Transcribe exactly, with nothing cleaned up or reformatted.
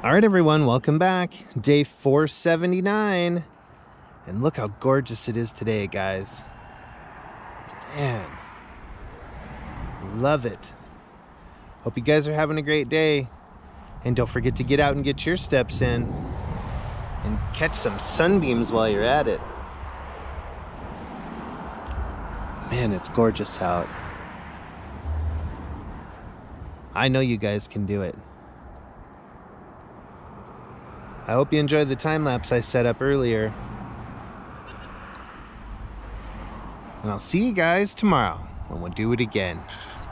All right, everyone, welcome back. Day four seventy-nine. And look how gorgeous it is today, guys. Man, love it. Hope you guys are having a great day. And don't forget to get out and get your steps in and catch some sunbeams while you're at it. Man, it's gorgeous out. I know you guys can do it. I hope you enjoyed the time lapse I set up earlier. And I'll see you guys tomorrow when we do it again.